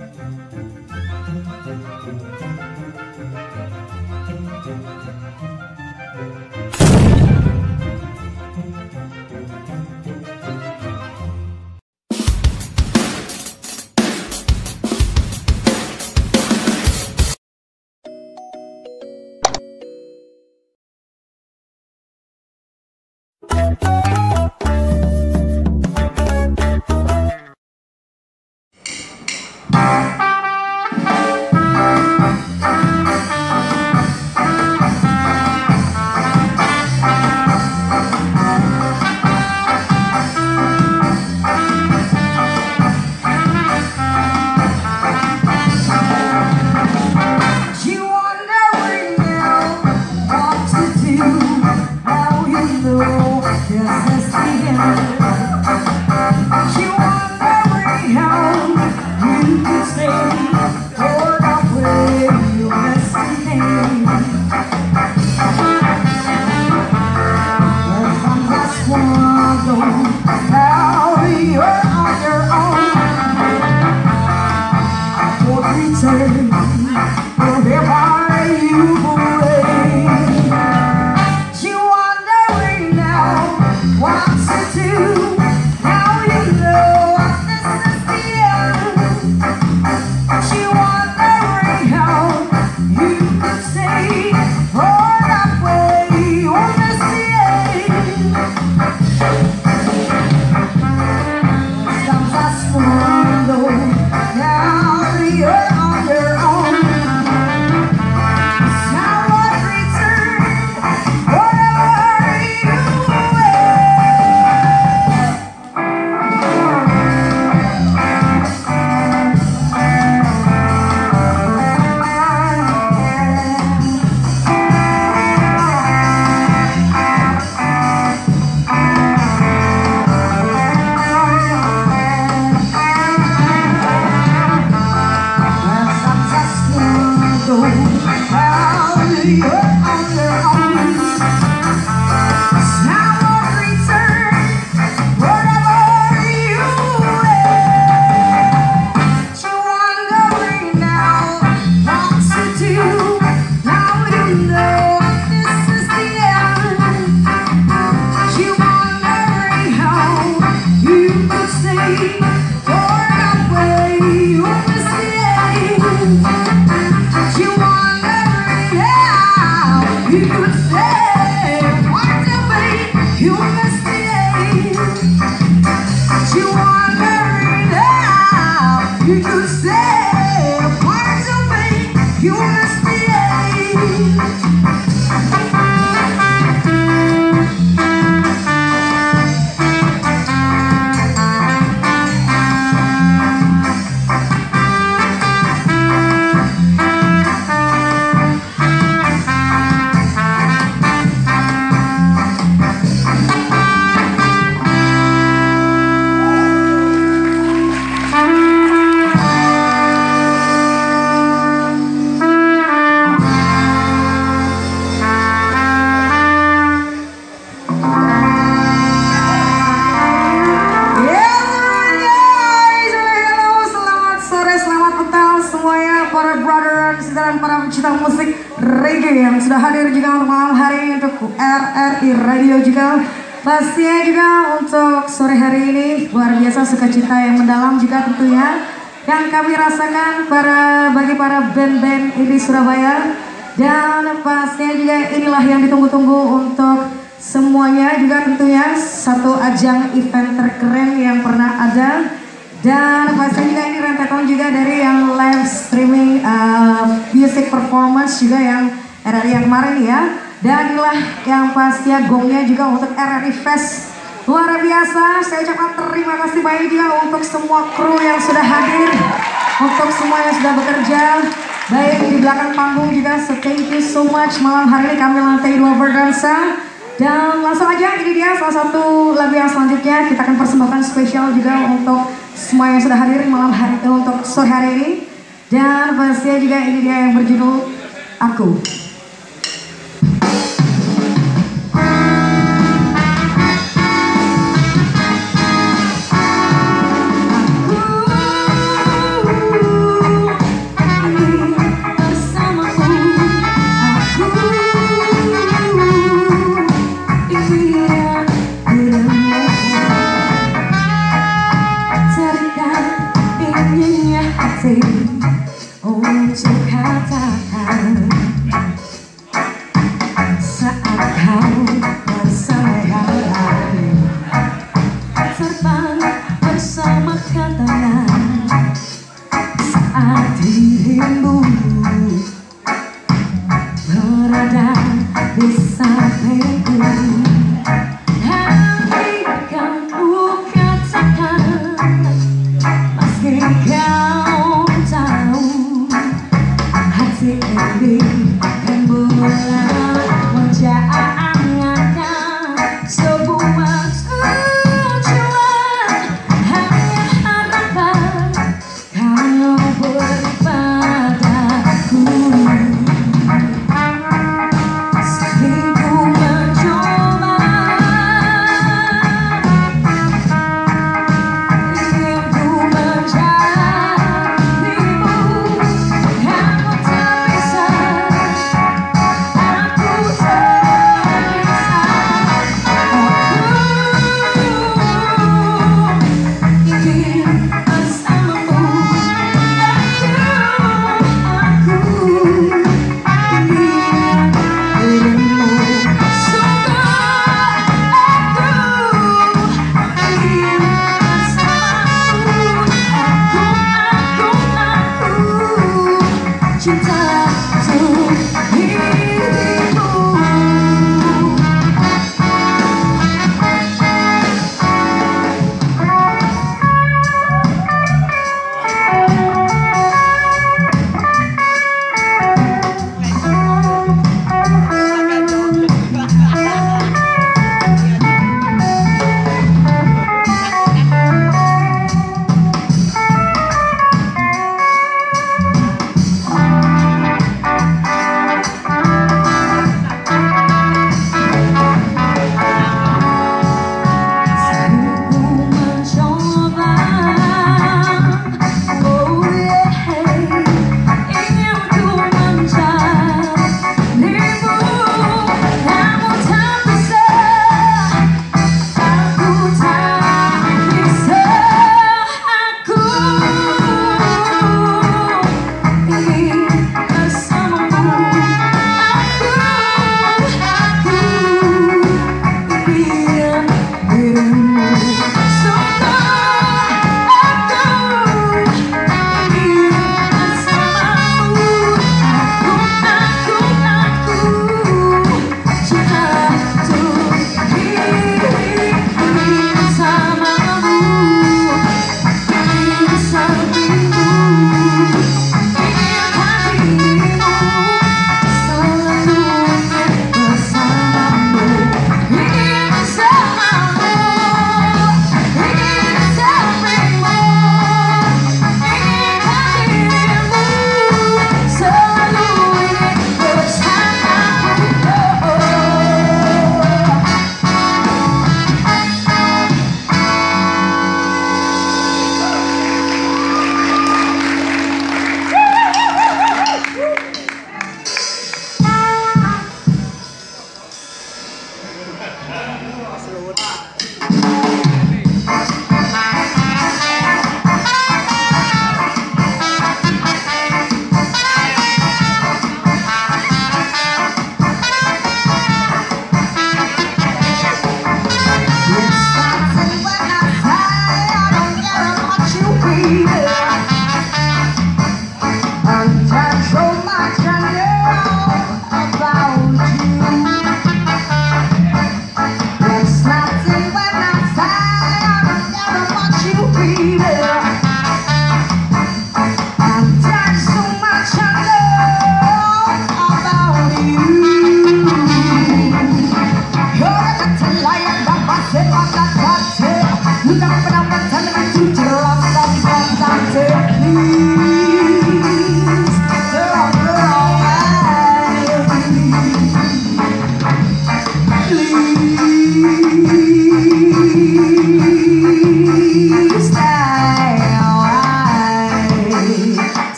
Pastinya juga untuk sore hari ini luar biasa sukacita yang mendalam juga tentunya yang kami rasakan bagi para band-band di Surabaya, dan pastinya juga inilah yang ditunggu-tunggu untuk semuanya juga tentunya satu ajang event terkeren yang pernah ada, dan pastinya juga ini rentetan juga dari yang live streaming music performance juga yang RRI yang kemarin ya. Dan inilah yang pastinya gongnya juga untuk RRI Fest luar biasa. Saya ucapkan terima kasih banyak juga untuk semua kru yang sudah hadir, untuk semua yang sudah bekerja baik di belakang panggung juga. So thank you so much. Malam hari ini kami lantai 2 berdansa, dan langsung aja ini dia salah satu lagu yang selanjutnya kita akan persembahkan spesial juga untuk semua yang sudah hadir malam hari untuk sore hari ini, dan pastinya juga ini dia yang berjudul Aku. bersama katanya saat dirimu berada di sampingku. Akan ku katakan meski kau tahu hati ini kan mulai menjangankan sebuah tujuan. Hanya harapan kamu beri padaku.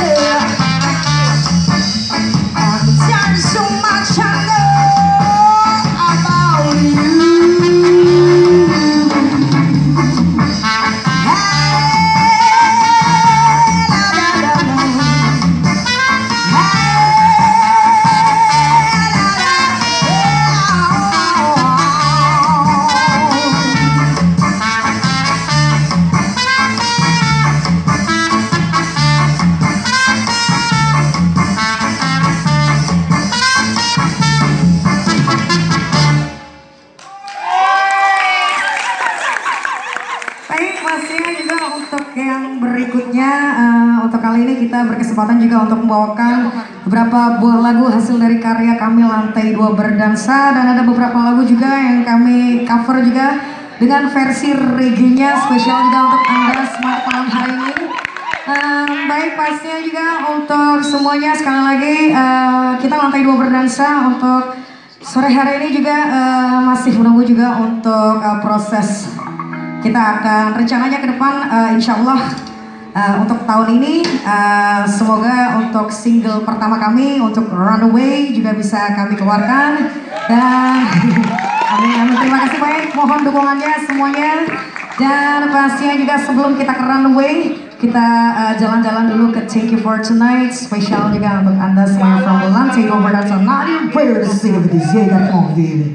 Untuk kali ini kita berkesempatan juga untuk membawakan beberapa buah lagu hasil dari karya kami Lantai 2 Berdansa, dan ada beberapa lagu juga yang kami cover juga dengan versi reggae-nya spesial juga untuk Anda semua malam hari ini. Baik, pastinya juga untuk semuanya sekali lagi kita Lantai 2 Berdansa untuk sore hari ini juga masih menunggu juga untuk proses. Kita akan rencananya ke depan insya Allah untuk tahun ini semoga untuk single pertama kami untuk Runaway juga bisa kami keluarkan, dan amin, terima kasih banyak, mohon dukungannya semuanya. Dan pastinya juga sebelum kita ke Runaway, kita jalan-jalan dulu ke Thank You For Tonight, spesial juga untuk Anda semua from Lantai 2 Berdansa. Not even better to sing with this, yeah, that come on, baby.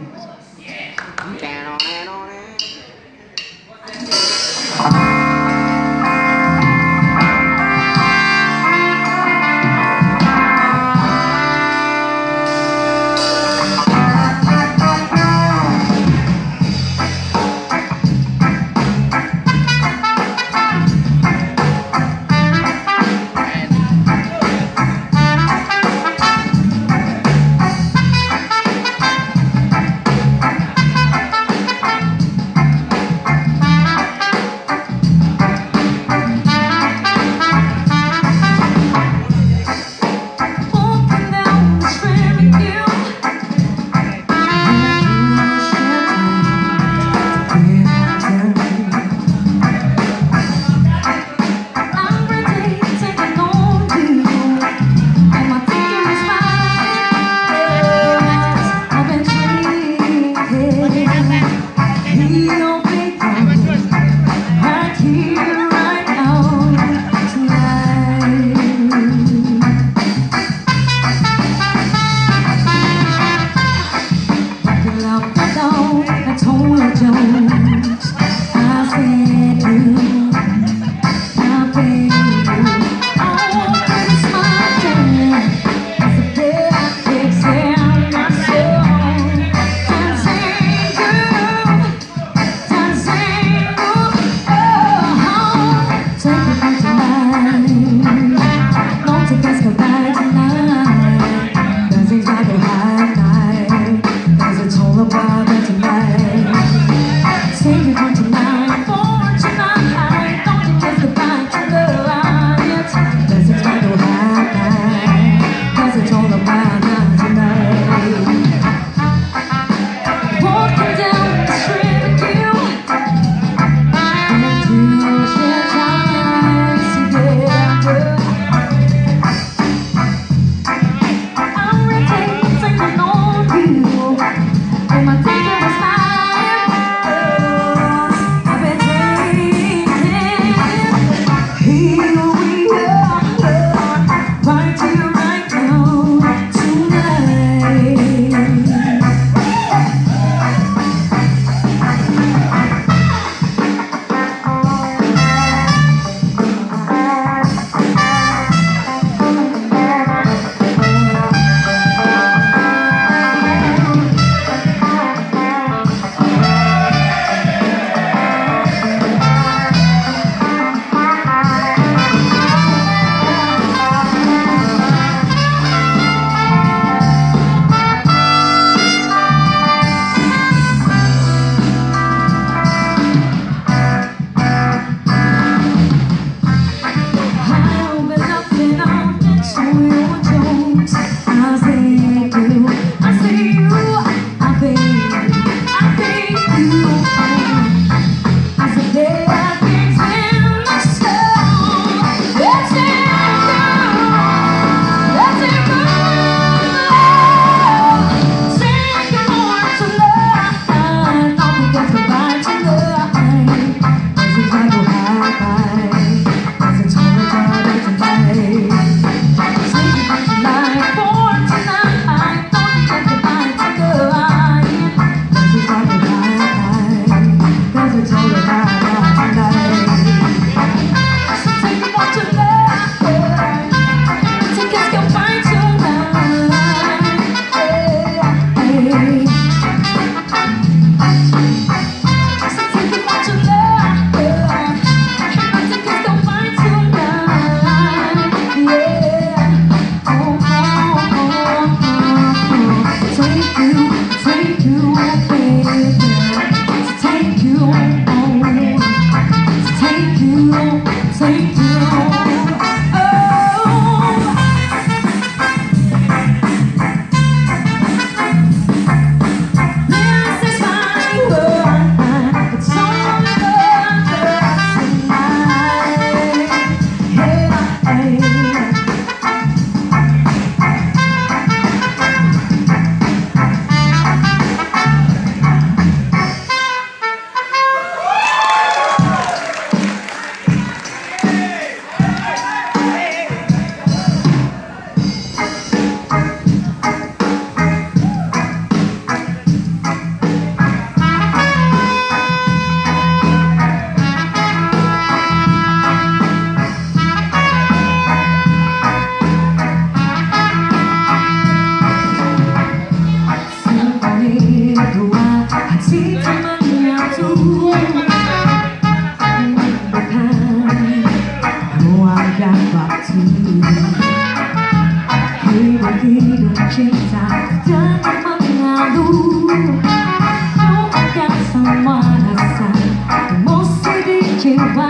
cinta jangan mengalu, lupakan semua rasa emosi di jiwa.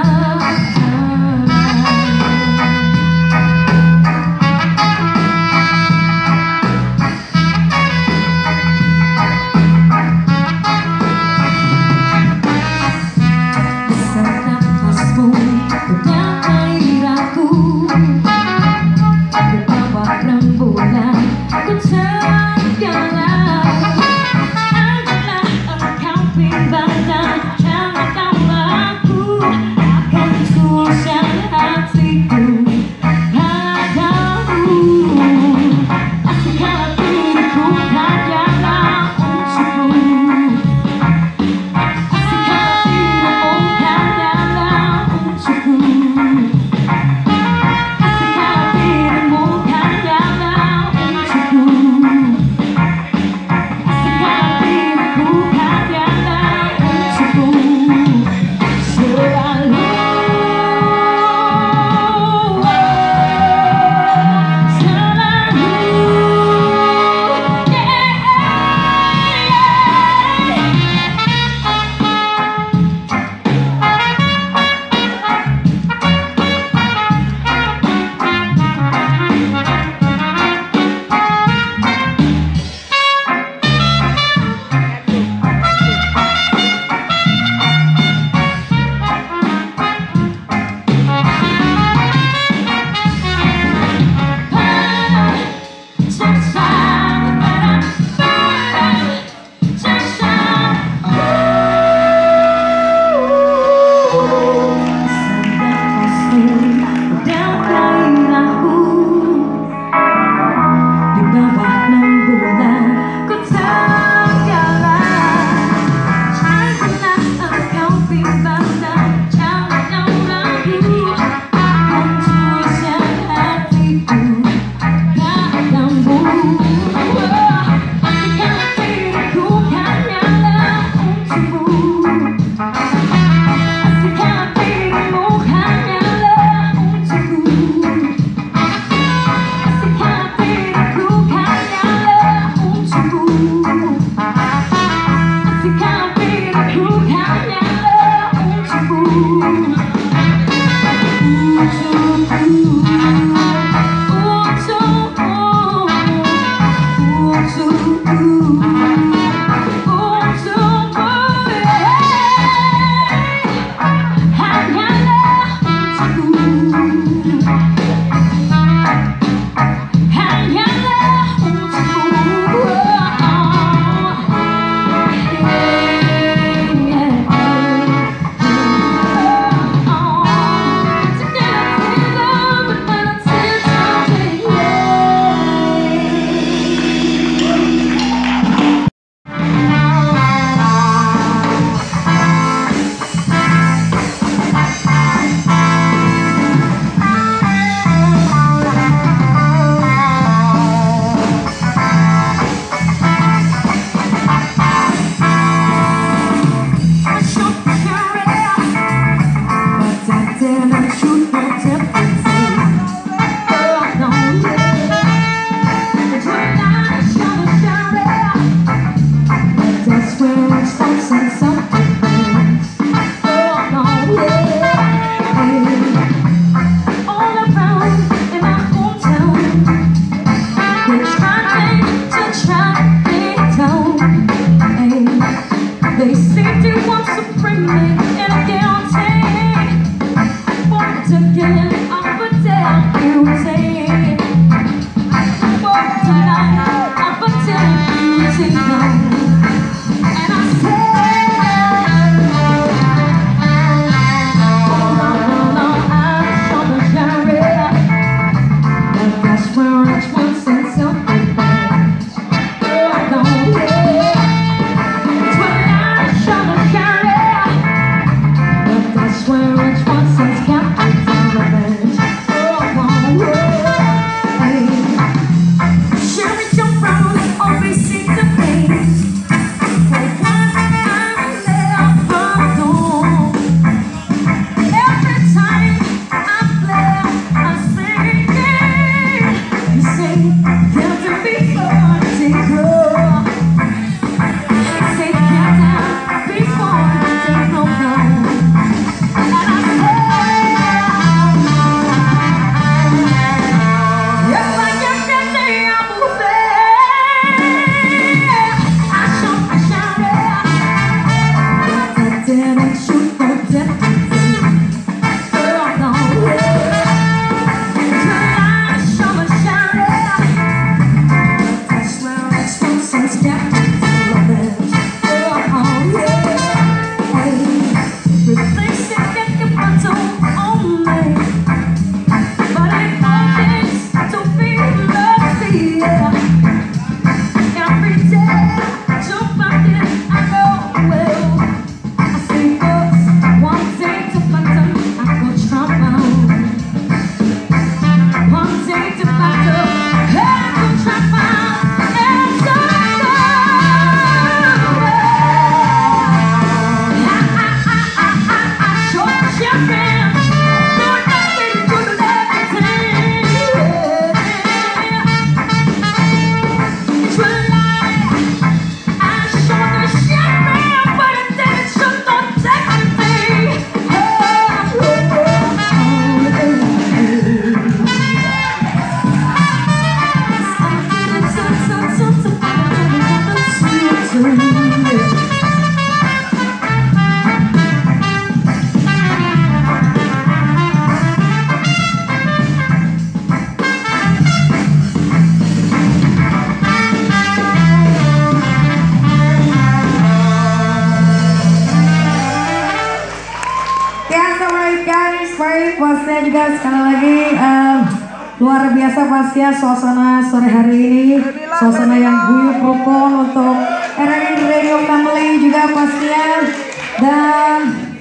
alright guys, baik pastinya juga sekali lagi luar biasa pastinya suasana sore hari ini, suasana yang guyup rukun untuk RRI Radio Family juga pastinya, dan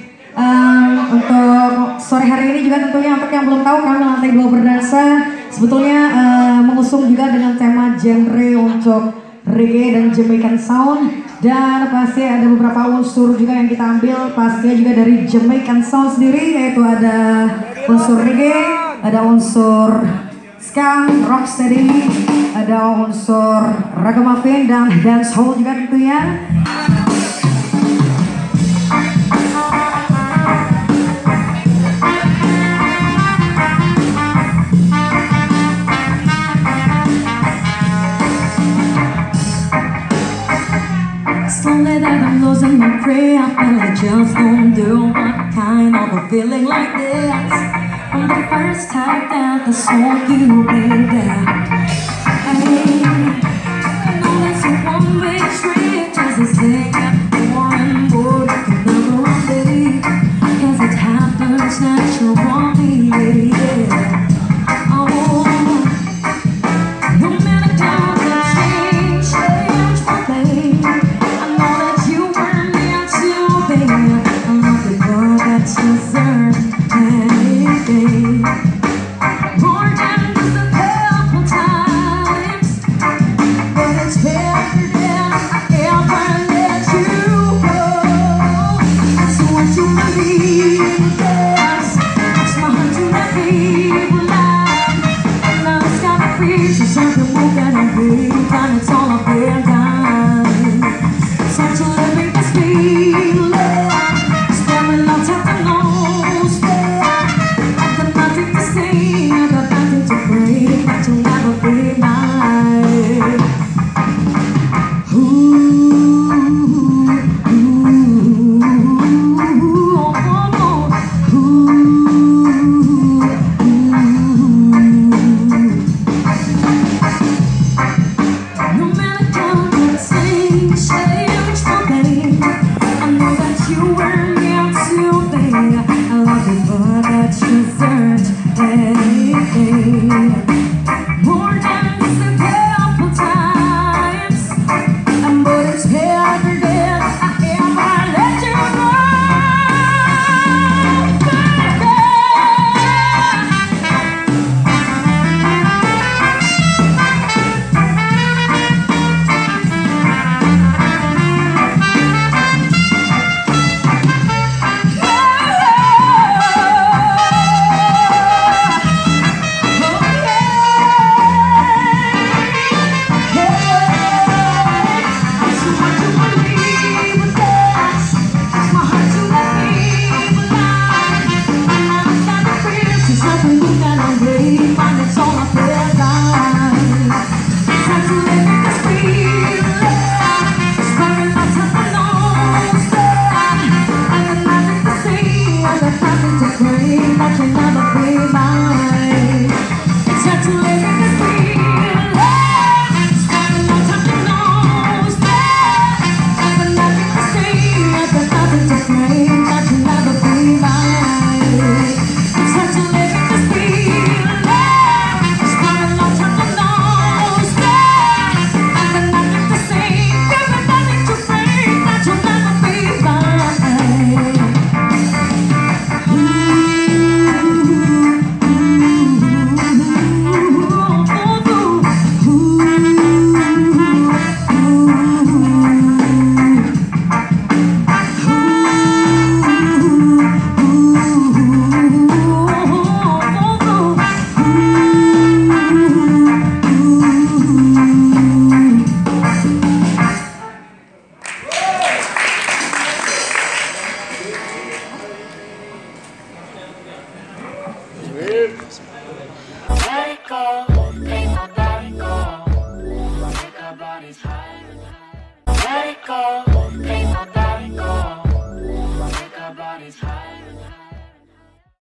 untuk sore hari ini juga tentunya untuk yang belum tahu kami Lantai 2 Berdansa sebetulnya mengusung juga dengan tema genre untuk reggae dan Jamaican sound, dan pasti ada beberapa unsur juga yang kita ambil pastinya juga dari Jamaican sound sendiri, yaitu ada unsur reggae, ada unsur ska, rocksteady, ada unsur ragamuffin dan dancehall juga tentunya. Slowly that I'm losing my grip, and I just don't do what kind of a feeling like this. From the first time that I saw you be there, I know that's a one-way street, just a thing more and more you can never believe, 'cause it happens naturally, yeah. Oh, no matter how the change my babe, more than just a couple times, but it's better than I ever let you go. So what you believe is, it's my heart to let people lie, and now it's got to reach you something more than a dream, and it's all a fair time. So to living this feeling, spending long time to know. You'll never be mine. No matter how things change for me, I know that you were meant to be. I love you for that you deserved. More than just a couple times, but it's better than I ever let you go, Let it go, make my body go, make our bodies higher and higher. Let it go.